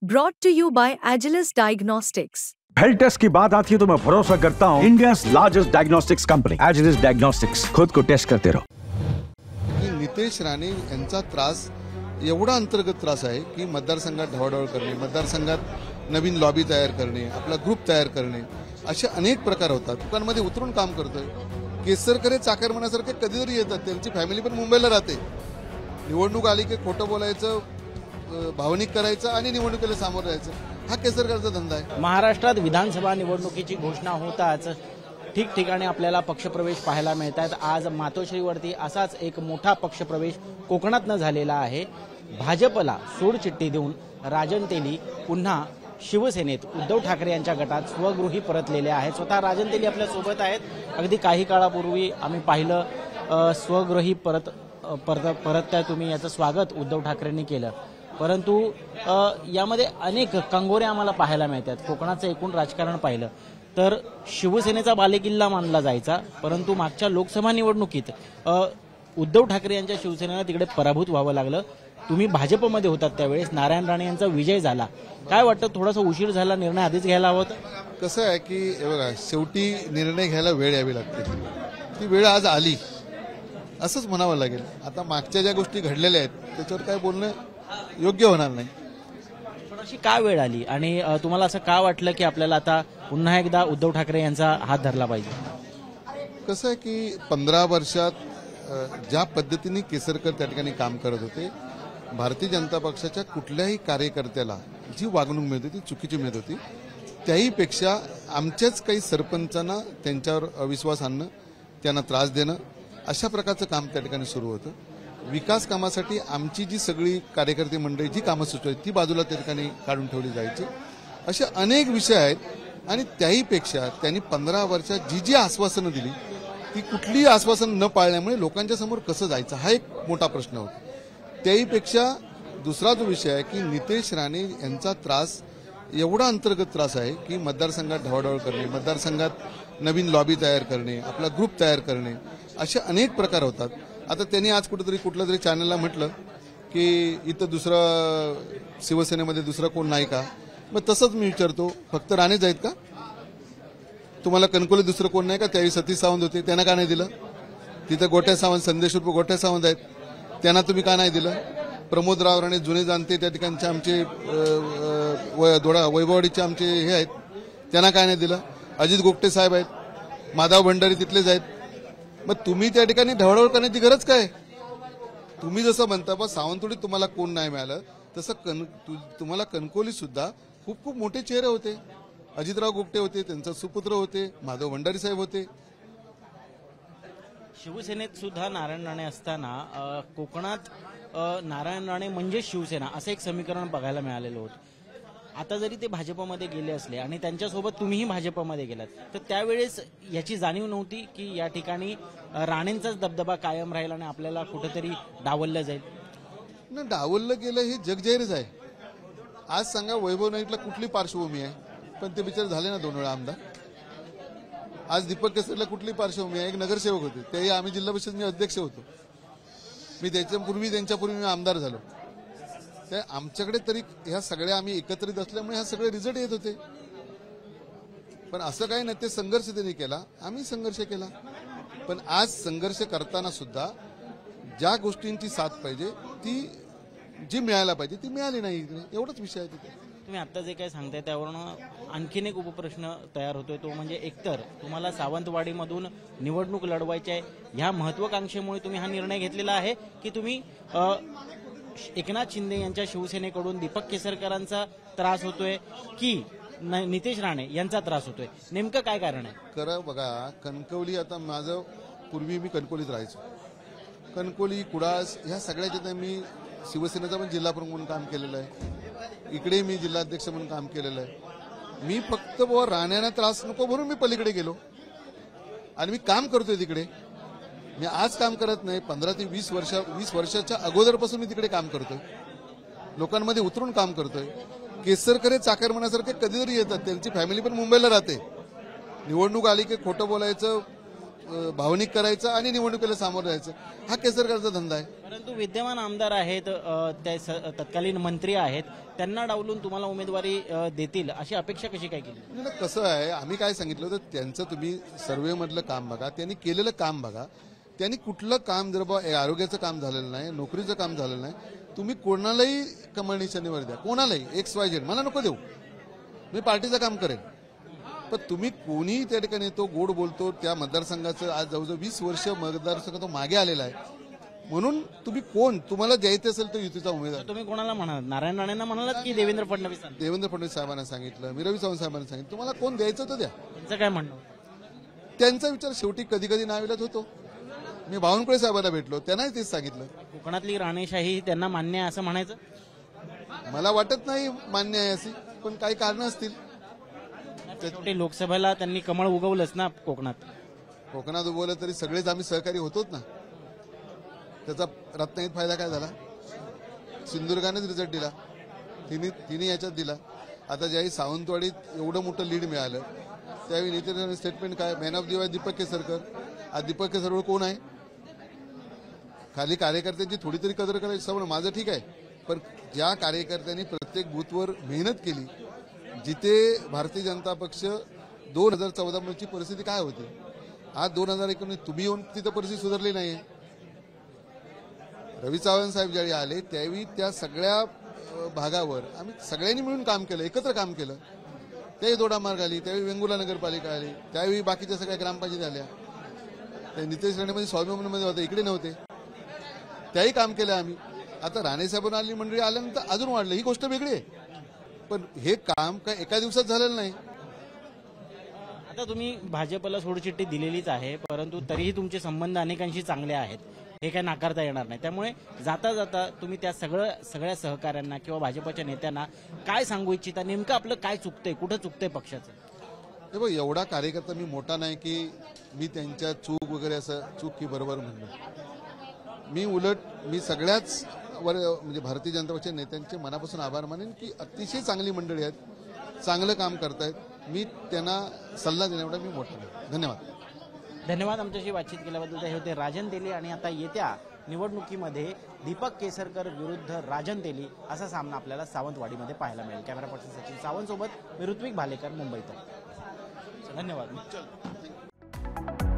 Brought to you by Agilus Diagnostics. Health test की बात आती है तो मैं भरोसा करता हूँ India largest diagnostics company Agilus diagnostics. खुद को टेस्ट करते रहो। नितेश राणे यांचा त्रास एवढा अंतर्गत त्रास आहे की मतदारसंघात ढवळाढवळ करणे, मतदारसंघात नवीन लॉबी तयार करणे, आपला ग्रुप तयार करणे, असे अनेक प्रकार होतात। दुकानमध्ये उतरून काम करतोय। केसरकर चाकरमानासारखे कधीतरी येतात, त्यांची फॅमिली पण मुंबईला राहते। निवडणूक आली की खोटं बोलायचं, भावनिक करायचं आणि निवडणुकीला सामोरं जायचं, हा केसरकरचा धंदा आहे। महाराष्ट्रात विधानसभा निवडणुकीची घोषणा होताच ठिकठिकाणी आपल्याला पक्षप्रवेश पाहायला मिळतात। आज मातोश्रीवरती असाच एक मोठा पक्षप्रवेश कोकणातनं झालेला आहे। भाजपला सोडचिठ्ठी देऊन राजन तेली पुन्हा शिवसेनेत उद्धव ठाकरे यांच्या गटात स्वगृही परतलेले आहेत। स्वतः राजन तेली आपल्या सोबत आहेत। अगदी काही काळापूर्वी आम्ही पाहिलं स्वगृही परतताय तुम्ही, याचं स्वागत उद्धव ठाकरेंनी केलं, परंतु यामध्ये अनेक कंगोरे आम्हाला पाहायला मिळतात। कोकणाचं एकूण राजकारण पाहिलं तर शिवसेनेचा बालेकिल्ला मानला जायचा, परंतु मागच्या लोकसभा निवडणुकीत उद्धव ठाकरे यांच्या शिवसेनेला तिकडे पराभूत व्हावं लागलं। तुम्ही भाजपमध्ये होतात त्यावेळेस नारायण राणे यांचा विजय झाला। काय वाटतं, थोडासा उशीर झाला, निर्णय आधीच घ्यायला हवा होता? कसं आहे की बघा, शेवटी निर्णय घ्यायला वेळ यावी लागते, ती वेळ आज आली असंच म्हणावं लागेल। आता मागच्या ज्या गोष्टी घडलेल्या आहेत त्याच्यावर काय बोलणं योग्य होणार नाही। पण अशी का वेळ आली आणि तुम्हाला असं का वाटलं की आपल्याला आता पुन्हा एकदा उद्धव ठाकरे यांचा हात धरला पाहिजे? कसं आहे की 15 वर्षात ज्या पद्धतीने केसरकर त्या ठिकाणी काम करत होते, भारतीय जनता पक्षाच्या कुठल्याही कार्यकर्त्याला जी वागणूक मिळत होती चुकीची मिळत होती, त्याहीपेक्षा आमच्याच काही सरपंचांना त्यांच्यावर अविश्वास आणणं, त्यांना त्रास देणं, अशा प्रकारचं काम त्या ठिकाणी सुरू होतं। विकास कामासाठी आमची जी सगळी कार्यकर्ते मंडळी जी कामं सुचवायची ती बाजूला त्या ठिकाणी काढून ठेवली जायची। असे अनेक विषय आहेत आणि त्याहीपेक्षा त्यांनी 15 वर्षात जी जी आश्वासनं दिली ती कुठलीही आश्वासन न पाळल्यामुळे लोकांच्या समोर कसं जायचं हा एक मोठा प्रश्न होता। त्याहीपेक्षा दुसरा जो विषय आहे की नितेश राणे यांचा त्रास एवढा अंतर्गत त्रास आहे की मतदारसंघात ढवळाढवळ करणे, मतदारसंघात नवीन लॉबी तयार करणे, आपला ग्रुप तयार करणे, असे अनेक प्रकार होतात। आता त्यांनी आज कुठेतरी कुठल्या तरी चॅनलला म्हटलं की इथं दुसरं शिवसेनेमध्ये दुसरा कोण नाही का? मग तसंच मी विचारतो, फक्त राणेच आहेत का? तुम्हाला कणकोली दुसरं कोण नाही का? त्यावेळी सतीश सावंत होते, त्यांना का नाही दिलं? तिथं गोट्या सावंत, संदेश उर्फ गोट्या सावंत आहेत, त्यांना तुम्ही का नाही दिलं? प्रमोदराव राणे जुने जाणते त्या ठिकाणचे आमचे वैभववाडीचे आमचे हे आहेत, त्यांना काय नाही दिलं? अजित गोपटे साहेब आहेत, माधव भंडारी तिथलेच आहेत, मग तुम्ही त्या ठिकाणी ढवळाढवळ करण्याची गरज काय? तुम्ही जसं म्हणता बा सावंतवाडीत तुम्हाला कोण नाही मिळालं, तसं तुम्हाला कणकोली सुद्धा खूप खूप मोठे चेहरे होते। अजितराव गोपटे होते, त्यांचा सुपुत्र होते, माधव भंडारी साहेब होते। शिवसेनेत सुद्धा नारायण राणे असताना कोकणात नारायण राणे म्हणजे शिवसेना असं एक समीकरण बघायला मिळालेलं होतं। आता जरी ते भाजपमध्ये गेले असले आणि त्यांच्यासोबत तुम्हीही भाजपमध्ये गेलात, तर त्यावेळेस याची जाणीव नव्हती की या ठिकाणी राणेंचाच दबदबा कायम राहील आणि आपल्याला कुठेतरी डावललं जाईल? ना, डावललं गेलं हे जगजाहीरच आहे। आज सांगा, वैभव नाईटला कुठली पार्श्वभूमी आहे? पण ते बिचारे झाले ना 2 वेळा आमदार। आज दीपक केसरला कुठली पार्श्वभूमी आहे? एक नगरसेवक होते, तेही आम्ही जिल्हा परिषद मी अध्यक्ष होतो, मी त्यांच्यापूर्वी मी आमदार झालो। तर आमच्याकडे तरी ह्या सगळ्या आम्ही एकत्रित असल्यामुळे ह्या सगळे रिझल्ट येत होते। पण असं काही नाही, ते संघर्ष त्यांनी केला, आम्ही संघर्ष केला, पण आज संघर्ष करताना सुद्धा ज्या गोष्टींची साथ पाहिजे ती जी मिळायला पाहिजे ती मिळाली नाही इकडे, एवढाच विषय आहे तिथे। तुम्ही आता जे काय सांगताय त्यावरून आणखीन एक उपप्रश्न तयार होतोय, तो म्हणजे एकतर तुम्हाला सावंतवाडीमधून निवडणूक लढवायची आहे, ह्या महत्वाकांक्षेमुळे तुम्ही हा निर्णय घेतलेला आहे की तुम्ही एकनाथ शिंदे यांच्या शिवसेनेकडून दीपक केसरकरांचा त्रास होतोय की नितेश राणे यांचा त्रास होतोय? नेमकं काय कारण आहे? खरं बघा, कणकवली, आता माझं पूर्वी मी कणकवलीत राहायचो, कणकवली कुडास ह्या सगळ्याच्या मी शिवसेनेचा पण जिल्हा प्रमुख म्हणून काम केलेलं आहे, इकडे मी जिल्हाध्यक्ष म्हणून काम केलेलं आहे। मी फक्त राण्यांना त्रास नको म्हणून मी पलीकडे गेलो आणि मी काम करतोय तिकडे। मी आज काम करत नाही, 15 ते 20 वर्षाच्या अगोदरपासून मी तिकडे काम करतोय, लोकांमध्ये उतरून काम करतोय। केसरकर चाकरमानासारखे कधीतरी येतात, त्यांची फॅमिली पण मुंबईला राहते। निवडणूक आली की खोटं बोलायचं, भावनिक करायचं आणि निवडणुकीला सामोरं जायचं, हा केसरकरचा धंदा आहे. परंतु विद्यमान आमदार आहेत, ते तत्कालीन मंत्री आहेत, त्यांना डावलून तुम्हाला उमेदवारी देतील अशी अपेक्षा कशी काय केली? नाही, कसं आहे, आम्ही काय सांगितलं होतं, त्यांचं तुम्ही सर्व्हेमधलं काम बघा, त्यांनी केलेलं काम बघा. त्यांनी कुठलं काम जर आरोग्याचं काम झालेलं नाही, नोकरीचं काम झालेलं नाही, तुम्ही कोणालाही कमळ निशाणीवर द्या, कोणालाही XYZ, मला नको देऊ, मी पार्टीचं काम करेन. पण तुम्ही कोणी त्या ठिकाणी तो गोड बोलतो, त्या मतदारसंघाचं आज जवळजवळ 20 वर्ष मतदारसंघ तो मागे आलेला आहे. म्हणून तुम्ही कोण तुम्हाला द्यायचं असेल तर युतीचा उमेदवार. तुम्ही कोणाला म्हणाल? नारायण राणेंना म्हणालात की देवेंद्र फडणवीस? देवेंद्र फडणवीस साहेबांना सांगितलं, मी रवी चव्हाण साहेबांना सांगितलं, तुम्हाला कोण द्यायचं तर द्या. त्यांचं काय म्हणणं? त्यांचा विचार शेवटी कधी कधी नाविलात होतो. मी बावनकुळे साहेबांना भेटलो, त्यांनाही तेच सांगितलं. कोकणातली राणेशाही त्यांना मान्य आहे असं म्हणायचं? मला वाटत नाही मान्य आहे अशी, पण काही कारणं असतील. शेवटी लोकसभेला त्यांनी कमळ उगवलंच ना कोकणात. कोकणात उगवलं तरी सगळेच आम्ही सहकारी होतोच ना. त्याचा रत्नागिरीत फायदा काय झाला? सिंधुदुर्गानेच रिझल्ट दिला, तिन्ही याच्यात दिला. आता ज्यावेळी सावंतवाडीत एवढं मोठं लीड मिळालं, त्यावेळी नितीन स्टेटमेंट काय, man of the year Deepak Kesarkar. आज दीपक केसरकर कोण आहे? खाली कार्यकर्त्यांची थोडी तरी कदर करायची सवय. माझं ठीक आहे, पण ज्या कार्यकर्त्यांनी प्रत्येक बूथवर मेहनत केली, जिथे भारतीय जनता पक्ष 2014 ची परिस्थिती काय होती, आज 2019 तुम्ही येऊन तिथं परिस्थिती सुधारली नाही. रवी चव्हाण साहेब ज्यावेळी आले त्यावेळी त्या सगळ्या भागावर आम्ही सगळ्यांनी मिळून काम केलं, एकत्र काम केलं. त्यावेळी दोडामार्ग आली, त्यावेळी वेंगुर्ला नगरपालिका आली, त्यावेळी बाकीच्या सगळ्या ग्रामपंचायती आल्या. त्या नितेश राणेमध्ये स्वाभिमानमध्ये होते, इकडे नव्हते, त्याही काम केलं आम्ही. आता राणेसाहेबांना आली मंडळी आल्यानंतर अजून वाढलं, ही गोष्ट वेगळी आहे. पण हे काम काय एका दिवसात झालेलं नाही. आता तुम्ही भाजपला सोडचिठ्ठी दिलेलीच आहे, परंतु तरीही तुमचे संबंध अनेकांशी चांगले आहेत, हे काय नाकारता येणार नाही. त्यामुळे जाता जाता तुम्ही त्या सगळ्या सहकाऱ्यांना किंवा भाजपच्या नेत्यांना काय सांगू इच्छिता? नेमकं आपलं काय चुकतंय, कुठं चुकतंय पक्षाचं? हे बघ, एवढा कार्यकर्ता मी मोठा नाही की मी त्यांच्या चूक वगैरे असं चूक की बरोबर म्हणणं. मी उलट सगळ्याच म्हणजे भारतीय जनता पक्षाच्या नेत्यांचे मनापासून आभार मानेन की अतिशय चांगली मंडळी आहेत, चांगलं काम करतायत. मी त्यांना सल्ला देण्याएवढा मी मोठा नाही. धन्यवाद. धन्यवाद. आमच्याशी बातचीत केल्याबद्दल. हे होते राजन तेली. आणि आता येत्या निवडणुकीमध्ये दीपक केसरकर विरुद्ध राजन तेली असा सामना आपल्याला सावंतवाडीमध्ये पाहायला मिळेल. कॅमेरा पर्सन सचिन सावंत सोबत मी ऋत्विक भालेकर, मुंबईत. धन्यवाद.